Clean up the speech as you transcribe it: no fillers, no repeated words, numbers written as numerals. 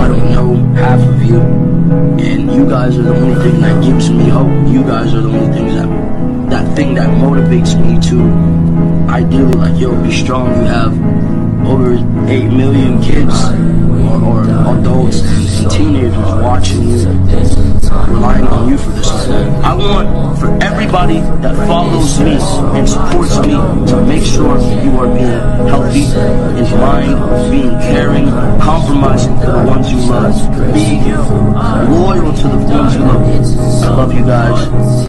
I don't know half of you, and you guys are the only thing that gives me hope. You guys are the only things that thing that motivates me to ideally, like, yo, be strong. You have over 8 million kids or adults and teenagers watching you, relying on you for this. I want for everybody that follows me and supports me to make sure you are being healthy in mind, being caring, compromising for the ones you love, being loyal to the ones you love. I love you guys.